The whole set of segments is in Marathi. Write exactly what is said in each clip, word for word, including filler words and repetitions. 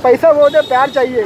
पैसा बहुत है, प्यार चाहिए।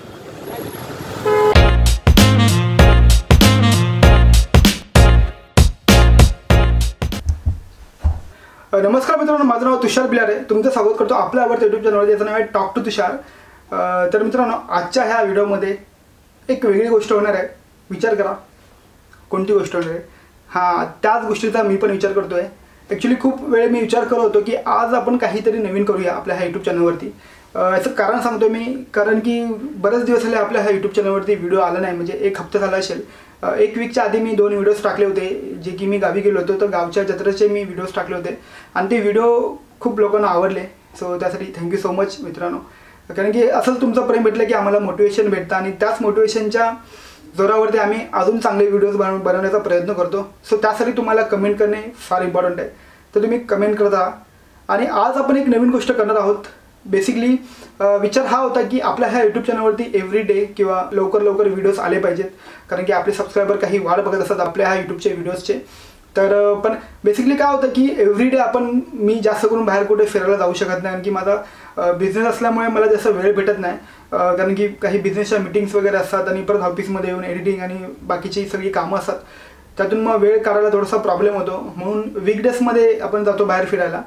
नमस्कार मित्रांनो, माझं नाव तुषार बिलारे, तुमचं स्वागत करतो आपल्या आवडत्या यूट्यूब चॅनलवर, ज्याचं नाव आहे टॉक टू तुषार। तर मित्रांनो, आजच्या ह्या व्हिडिओमध्ये एक वेगळी गोष्ट होणार आहे। विचार करा कोणती गोष्ट होणार आहे। हां, त्याच गोष्टीचा मी पण विचार करतो आहे। ॲक्च्युली खूप वेळ मी विचार करत होतो की आज आपण काहीतरी नवीन करूया आपल्या ह्या यूट्यूब चॅनलवरती। याचं कारण सांगतो मी, कारण की बरेच दिवस झाले आपल्या ह्या यूट्यूब चॅनलवरती व्हिडिओ आला नाही, म्हणजे एक हप्ता झाला असेल। एक वीकच्या आधी मी दोन व्हिडिओज टाकले होते, जे की मी गावी गेलो होतो, तर गावच्या जत्रेचे मी व्हिडिओज टाकले होते आणि ते व्हिडिओ खूप लोकांना आवडले। सो त्यासाठी थँक्यू सो मच मित्रांनो, कारण की असंच तुमचं प्रेम भेटलं की आम्हाला मोटिवेशन भेटतं आणि त्याच मोटिवेशनच्या जोरावरती आम्ही अजून चांगले व्हिडिओज बनव बनवण्याचा प्रयत्न करतो। सो त्यासाठी तुम्हाला कमेंट करणे फार इम्पॉर्टंट आहे, तर तुम्ही कमेंट करत राहा। आणि आज आपण एक नवीन गोष्ट करणार आहोत। बेसिकली विचार हा होता की आपल्या ह्या यूट्यूब चॅनलवरती एव्हरी डे किंवा लवकर लवकर व्हिडिओज आले पाहिजेत, कारण की आपले सबस्क्रायबर काही वाट बघत असतात आपल्या ह्या यूट्यूबचे व्हिडिओजचे। तर पण बेसिकली काय होतं की एव्हरी डे आपण मी जास्त करून बाहेर कुठे फिरायला जाऊ शकत नाही, कारण की माझा बिझनेस असल्यामुळे मला जास्त वेळ भेटत नाही, कारण की काही बिझनेसच्या मीटिंग्स वगैरे असतात आणि परत ऑफिसमध्ये येऊन एडिटिंग आणि बाकीची सगळी कामं असतात, त्यातून मग वेळ काढायला थोडासा प्रॉब्लेम होतो। म्हणून वीकडेजमध्ये आपण जातो बाहेर फिरायला,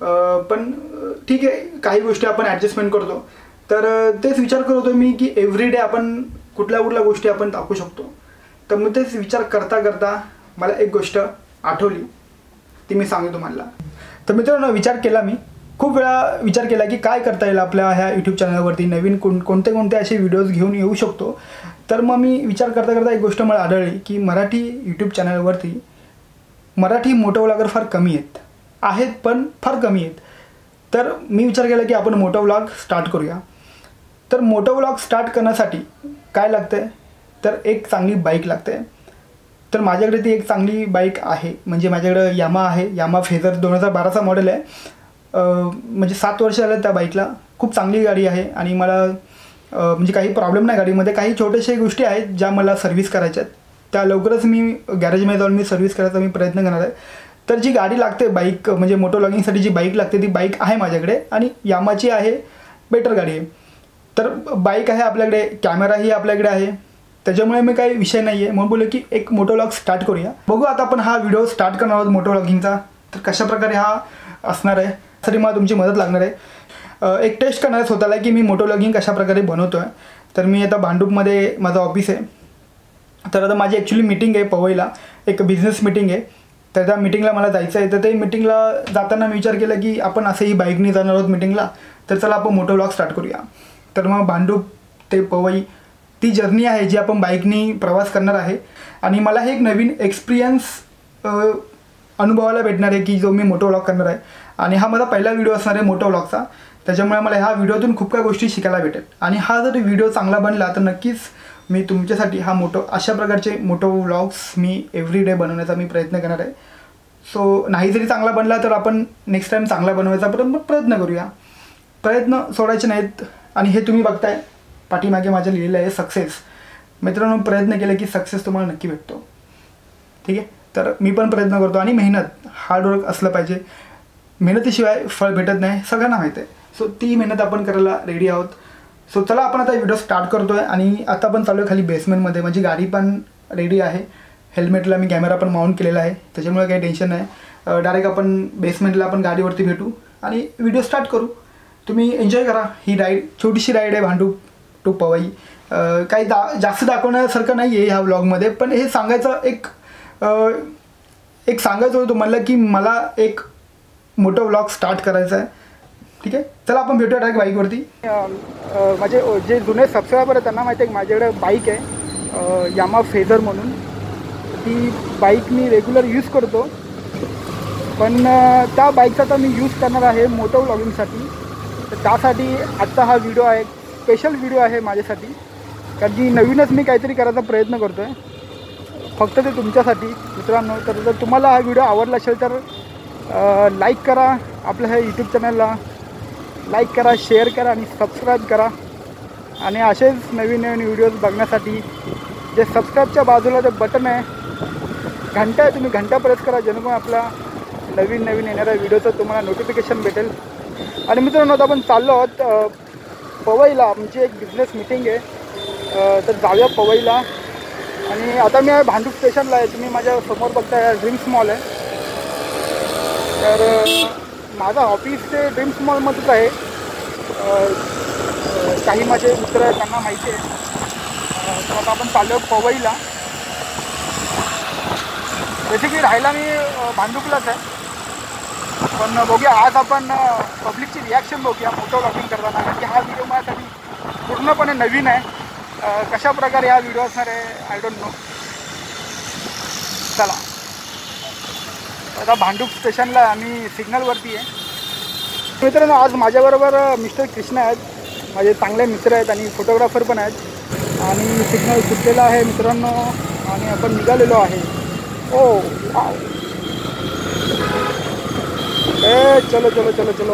पण ठीक आहे, काही गोष्टी आपण ॲडजस्टमेंट करतो। तर तेच विचार करत होतो मी की एव्हरी डे आपण कुठल्या कुठल्या गोष्टी आपण टाकू शकतो। तर मग तेच विचार करता करता मला एक गोष्ट आठवली, ती मी सांगतो तुम्हाला। तर मित्रांनो, विचार केला मी खूप वेळा विचार केला की काय करता येईल आपल्या ह्या यूट्यूब चॅनलवरती, नवीन कोण कोणते कोणते असे व्हिडिओज घेऊन येऊ शकतो। तर मग मी विचार करता करता एक गोष्ट मला आढळली की मराठी यूट्यूब चॅनलवरती मराठी मोटो व्लॉगर फार कमी आहेत आहेत पण फार कमी आहेत। तर मी विचार केला की आपण मोटो व्लॉग स्टार्ट करूया। तर मोटो व्लॉग स्टार्ट करण्यासाठी काय लागतं आहे, तर एक चांगली बाईक लागते आहे। तर माझ्याकडे ती एक चांगली बाईक आहे, म्हणजे माझ्याकडे यामा आहे, यामा फेझर दोन हजार बाराचा मॉडेल आहे। म्हणजे सात वर्ष झालं त्या बाईकला, खूप चांगली गाडी आहे आणि मला म्हणजे काही प्रॉब्लेम नाही गाडीमध्ये। काही छोट्याशा गोष्टी आहेत ज्या मला सर्व्हिस करायच्या आहेत, त्या लवकरच मी गॅरेजमध्ये जाऊन मी सर्व्हिस करायचा मी प्रयत्न करणार आहे। तर जी गाडी लागते बाईक, म्हणजे मोटो व्लॉगिंगसाठी जी बाईक लागते ती बाईक आहे माझ्याकडे आणि यामाची आहे, बेटर गाडी आहे। तर बाईक आहे आपल्याकडे, कॅमेराही आपल्याकडे आहे, त्याच्यामुळे मी काही विषय नाही आहे। म्हणून बोललो की एक मोटो व्लॉग स्टार्ट करूया। बघू आता आपण हा व्हिडिओ स्टार्ट करणार आहोत मोटो व्लॉगिंगचा। तर कशाप्रकारे हा असणार आहे तरी मला तुमची मदत लागणार आहे। एक टेस्ट करणार आहे स्वतःला की मी मोटो व्लॉगिंग कशाप्रकारे बनवतो आहे। तर मी आता भांडूपमध्ये माझं ऑफिस आहे, तर आता माझी ॲक्च्युली मीटिंग आहे पवईला, एक बिझनेस मीटिंग आहे। तर त्या मीटिंगला मला जायचं आहे। तर ते मीटिंगला जाताना मी विचार केला की आपण असंही बाईकने जाणार आहोत मीटिंगला, तर चला आपण मोटो व्लॉग स्टार्ट करूया। तर मग भांडूप ते पवई ती जर्नी आहे जी आपण बाईकनी प्रवास करणार आहे आणि मला हे एक नवीन एक्सपिरियन्स अनुभवायला भेटणार आहे की जो मी मोटो व्लॉग करणार आहे। आणि हा माझा पहिला व्हिडिओ असणार आहे मोटो व्लॉगचा, त्याच्यामुळे मला ह्या व्हिडिओतून खूप काही गोष्टी शिकायला भेटेल। आणि हा जर व्हिडिओ चांगला बनला तर नक्कीच मी तुमच्यासाठी हा मोटो अशा प्रकारचे मोटो व्लॉग्स मी एव्हरी डे बनवण्याचा मी प्रयत्न करणार आहे। सो नाही जरी चांगला बनला तर आपण नेक्स्ट टाईम चांगला बनवायचा प्रयत्न करूया, प्रयत्न सोडायचे नाहीत। आणि हे तुम्ही बघताय पाठीमागे माझं लिहिलेलं आहे सक्सेस। मित्रांनो, प्रयत्न केले की सक्सेस तुम्हाला नक्की भेटतो, ठीक आहे। तर मी पण प्रयत्न करतो आणि मेहनत, हार्डवर्क असलं पाहिजे, मेहनतीशिवाय फळ भेटत नाही, सगळ्यांना माहीत आहे। सो ती मेहनत आपण करायला रेडी आहोत। सो चला आपण आता व्हिडिओ स्टार्ट करतो आहे आणि आता आपण चालू आहे खाली बेसमेंटमध्ये। माझी गाडी पण रेडी आहे, हेल्मेटला मी कॅमेरा पण माउंट केलेला आहे, त्याच्यामुळे काही टेन्शन नाही। डायरेक्ट आपण बेसमेंटला आपण गाडीवरती भेटू आणि व्हिडिओ स्टार्ट करू। तुम्ही एन्जॉय करा ही राईड, छोटीशी राईड आहे भांडूप टू पवई। काही दा जास्त दाखवण्यासारखं नाही आहे ह्या व्लॉगमध्ये, पण हे सांगायचं एक एक सांगायचं होतं तुम्हाला की मला एक मोठं व्लॉग स्टार्ट करायचा आहे, ठीक आहे। चला आपण भेटूया डायरेक्ट बाईकवरती। माझे जे जुने सबस्क्रायबर आहेत त्यांना माहिती आहे की माझ्याकडे बाईक आहे यामा फेझर म्हणून, ती बाईक मी रेग्युलर यूज करतो, पण त्या बाईकचा तर मी यूज करणार आहे मोटो व्लॉगिंगसाठी। तर त्यासाठी आत्ता हा व्हिडिओ आहे, स्पेशल व्हिडिओ आहे माझ्यासाठी, कारण की नवीनच मी काहीतरी करायचा प्रयत्न करतो आहे, फक्त ते तुमच्यासाठी मित्रांनो। तर जर तुम्हाला हा व्हिडिओ आवडला असेल तर लाईक करा, आपल्या ह्या यूट्यूब चॅनलला लाईक करा, शेअर करा आणि सबस्क्राईब करा। आणि असेच नवीन नवीन व्हिडिओज बघण्यासाठी जे सबस्क्राईबच्या बाजूला जे बटन आहे, घंटा आहे, तुम्ही घंटा प्रेस करा, जेणेकरून आपला नवीन नवीन येणाऱ्या व्हिडिओचं तुम्हाला नोटिफिकेशन भेटेल। आणि मित्रांनो, आता आपण चाललो आहोत पवईला आमची एक बिझनेस मीटिंग आहे, तर जाऊया पवईला. आणि आता मी भांडूप स्टेशनला आहे. तुम्ही माझ्या समोर बघताय ड्रीम्स मॉल आहे. तर माझं ऑफिस ते ड्रीम्स मॉलमध्येच आहे. काही माझे मित्र आहेत त्यांना माहिती आहे. तर आता आपण चाललो आहे पवईला. बेसिकली राहायला मी भांडुपलाच आहे, पण बघूया आज आपण पब्लिकची रिॲक्शन बघूया मोटो व्लॉगिंग करताना. कारण की हा व्हिडिओ माझ्यासाठी पूर्णपणे नवीन आहे. कशा प्रकारे हा व्हिडिओ असणार आहे आय डोंट नो. चला आता भांडूप स्टेशनला आम्ही सिग्नलवरती आहे. मित्रांनो आज माझ्याबरोबर मिस्टर कृष्णा आहेत, माझे चांगले मित्र आहेत आणि फोटोग्राफर पण आहेत. आणि सिग्नल सुटलेला आहे मित्रांनो आणि आपण निघालेलो आहे. ओ वाव, ए चलो चलो चलो चलो.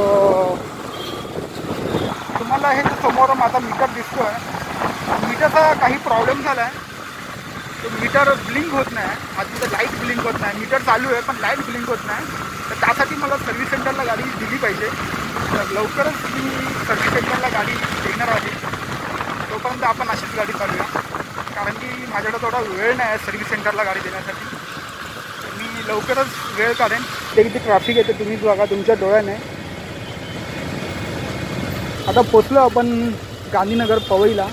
तुम्हाला हे समोर माझा मीटर दिसतो आहे. मीटरचा काही प्रॉब्लेम झाला आहे, तो मीटर ब्लिंक होत नाही. माझं लाईट ब्लिंक होत नाही. मीटर चालू आहे पण लाईट ब्लिंक होत नाही. तर त्यासाठी मला सर्व्हिस सेंटरला गाडी दिली पाहिजे. तर लवकरच मी सर्व्हिस सेंटरला गाडी देणार आहे. तोपर्यंत आपण अशीच गाडी चालूया, कारण की माझ्याकडे थोडा वेळ नाही आहे सर्व्हिस सेंटरला गाडी देण्यासाठी. मी लवकरच वेळ काढेन. ते किती ट्रॅफिक येते तुम्हीच बघा तुमच्या डोळ्याने. आता पोचलो आपण गांधीनगर पवईला.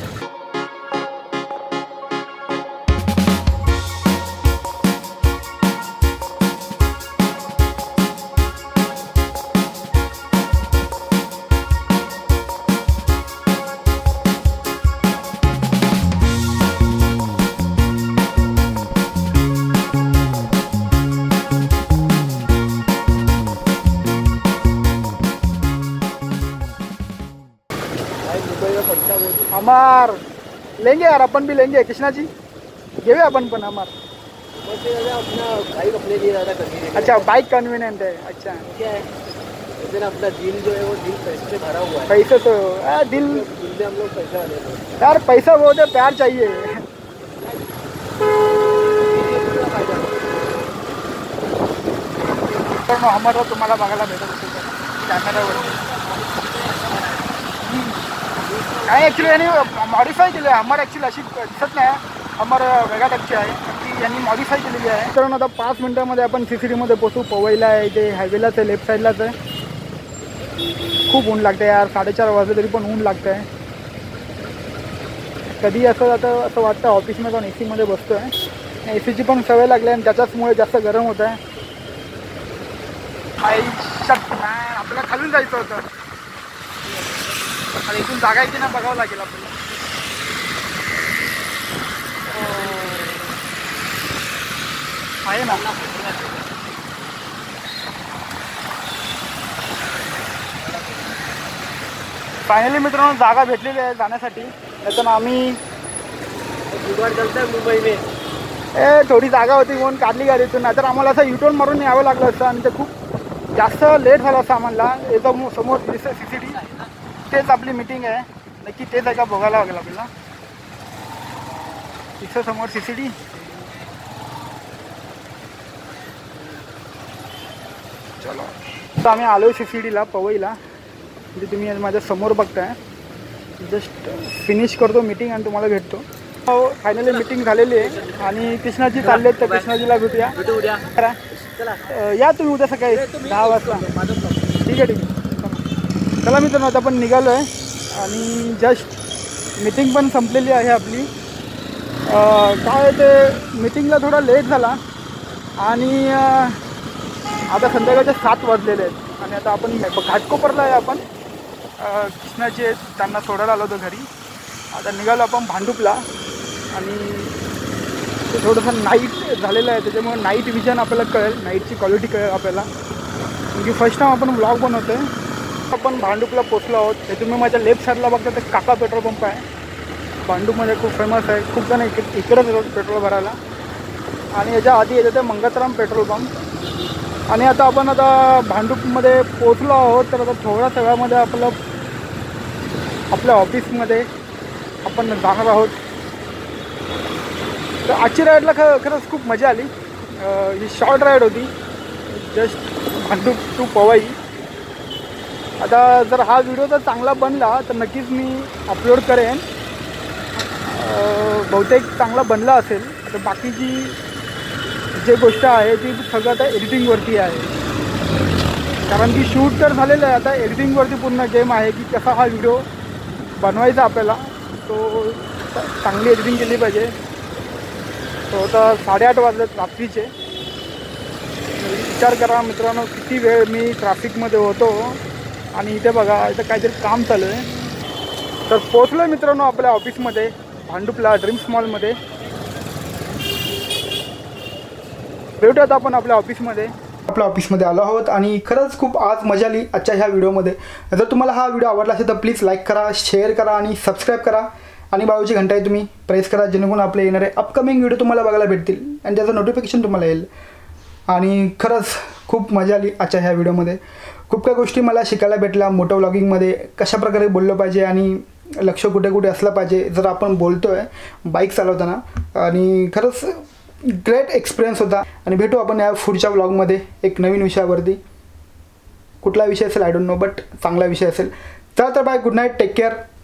हमार लेंगे यार, अपन भी लेंगे कृष्णा जी, घेऊया अपन पण हमार. बाइक अपने लिए ज़्यादा कन्वीनियंट. अच्छा बाइक कन्वीनियंट है. अच्छा क्या है लेकिन अपना दिल जो है वो दिल पैसे से भरा हुआ है. पैसे तो आ, दिल दिल में हम लोग पैसा देते हैं यार. पैसा बहुत है, प्यार चाहिए. हमारा तुम्हाला बघायला भेटत असेल कॅमेरावर. नाही ॲक्च्युली यांनी मॉडिफाय केलं आहे. हमर ॲक्च्युली अशी दिसत नाही. हमर वेगळ्या टाईपची आहे, ती यांनी मॉडिफाय केलेली आहे. कारण आता पाच मिनटामध्ये आपण सी सी टीमध्ये पोचू. पवईला आहे, इथे हायवेलाच आहे, लेफ्ट साईडलाच आहे. खूप ऊन लागतं यार. साडेचार वाजले तरी पण ऊन लागतं आहे. कधी असं आता असं वाटतं ऑफिसमध्ये जाऊन ए सीमध्ये बसतो आहे. ए सीची पण सवय लागली आणि त्याच्याचमुळे जास्त गरम होत आहे. आपल्याला खालून जायचं होतं आणि इथून जागा आहे की नाही बघावं लागेल आपल्याला. आहे ना. फायनली मित्रांनो जागा भेटलेली आहे जाण्यासाठी. त्यातून आम्ही जुगाड़ चलता है मुंबई में. ए थोडी जागा होती म्हणून काढली गाडीतून, नाहीतर आम्हाला असं युटर्न मारून यावं लागलं असतं आणि ते खूप जास्त लेट झालं असतं आम्हाला. एकदम समोर दिसतं सी सी टी, तेच आपली मीटिंग आहे. नक्की तेच आहे का बघायला लागेल आपल्याला. तिथं समोर सी सी टी. चलो तर आम्ही आलो सी सी टीला पवईला. म्हणजे तुम्ही माझ्या समोर बघताय. जस्ट फिनिश करतो मीटिंग आणि तुम्हाला भेटतो. फायनली मीटिंग झालेली आहे आणि कृष्णाजी चालले तर कृष्णाजीला भेटूया. या तुम्ही उद्या सकाळी दहा वाजता. ठीक आहे ठीक आहे. चला मित्रांनो आता आपण निघालो आहे आणि जस्ट मीटिंग पण संपलेली आहे आपली. काय ते मीटिंगला थोडा लेट झाला आणि आता संध्याकाळचे सात वाजलेले आहेत आणि आता आपण घाटकोपरला आहे. आपण कृष्णाजी आहेत, त्यांना सोडायला आलो होतो घरी. आता निघालो आपण भांडुपला आणि ते थोडंसं नाईट झालेलं आहे त्याच्यामुळे नाईट विजन आपल्याला कळेल, नाईटची क्वालिटी कळेल आपल्याला. म्हणजे फर्स्ट टाइम आपण ब्लॉग बनवतो आहे. आपण भांडुपला पोचलो आहोत. हे तुम्ही माझ्या लेफ्ट साईडला बघता ते काका पेट्रोल पंप आहे. भांडुपमध्ये खूप फेमस आहे. खूप जण इकडे इकडंच येतात पेट्रोल भरायला. आणि याच्या आधी येतं ते मंगतराम पेट्रोल पंप. आणि आता आपण आता भांडुपमध्ये पोचलो आहोत. तर आता थोड्या वेळामध्ये आपलं आपल्या ऑफिसमध्ये आपण जाणार आहोत. तर आजची राईडला ख खरंच खूप मजा आली. ही शॉर्ट राईड होती, जस्ट भांडुप टू पवई. आता जर हा व्हिडिओ जर चांगला बनला तर नक्कीच मी अपलोड करेन. बहुतेक चांगला बनला असेल. आता बाकीची जे गोष्ट आहे ती सगळं आता एडिटिंगवरती आहे, कारण की शूट तर झालेलं आहे. आता एडिटिंगवरती पूर्ण गेम आहे की कसा हा व्हिडिओ बनवायचा आपल्याला. तो चांगली एडिटिंग केली पाहिजे. तो आता साडेआठ वाजलेत रात्रीचे. विचार करा मित्रांनो किती वेळ मी ट्रॅफिकमध्ये होतो आणि इथे बघा इथं काहीतरी काम चालू आहे. तर पोचलो आहे मित्रांनो आपल्या ऑफिसमध्ये, भांडुपला ड्रीम्स मॉलमध्ये. भेटूयात आपण आपल्या ऑफिसमध्ये. आपल्या ऑफिसमध्ये आलो आहोत आणि खरंच खूप आज मजा आली आजच्या ह्या व्हिडिओमध्ये. जर तुम्हाला हा व्हिडिओ आवडला असेल तर प्लीज लाईक करा, शेअर करा आणि सबस्क्राईब करा आणि बाजूची घंटाही तुम्ही प्रेस करा, जेणेकरून आपले येणारे अपकमिंग व्हिडिओ तुम्हाला बघायला भेटतील आणि त्याचं नोटिफिकेशन तुम्हाला येईल. आणि खरंच खूप मजा आली आजच्या ह्या व्हिडिओमध्ये. खूप काही गोष्टी मला शिकायला भेटल्या. मोटो व्लॉगिंगमध्ये कशाप्रकारे बोललं पाहिजे आणि लक्ष कुठे कुठे असलं पाहिजे जर आपण बोलतो आहे बाईक चालवताना. आणि खरंच ग्रेट एक्सपिरियन्स होता. आणि भेटू आपण या पुढच्या व्लॉगमध्ये एक नवीन विषयावरती. कुठला विषय असेल आय डोंट नो, बट चांगला विषय असेल. चला तर bye, good night, take care.